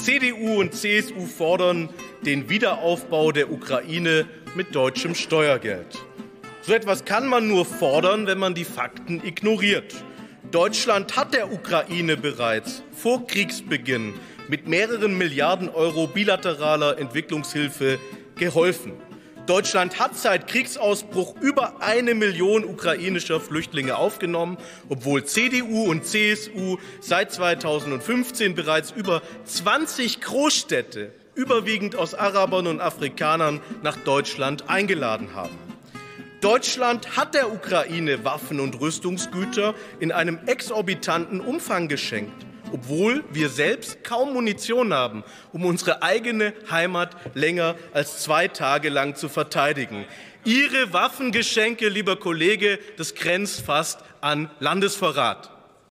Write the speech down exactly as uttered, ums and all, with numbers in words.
C D U und C S U fordern den Wiederaufbau der Ukraine mit deutschem Steuergeld. So etwas kann man nur fordern, wenn man die Fakten ignoriert. Deutschland hat der Ukraine bereits vor Kriegsbeginn mit mehreren Milliarden Euro bilateraler Entwicklungshilfe geholfen. Deutschland hat seit Kriegsausbruch über eine Million ukrainischer Flüchtlinge aufgenommen, obwohl C D U und C S U seit zweitausendfünfzehn bereits über zwanzig Großstädte, überwiegend aus Arabern und Afrikanern, nach Deutschland eingeladen haben. Deutschland hat der Ukraine Waffen und Rüstungsgüter in einem exorbitanten Umfang geschenkt, obwohl wir selbst kaum Munition haben, um unsere eigene Heimat länger als zwei Tage lang zu verteidigen. Ihre Waffengeschenke, lieber Kollege, das grenzt fast an Landesverrat.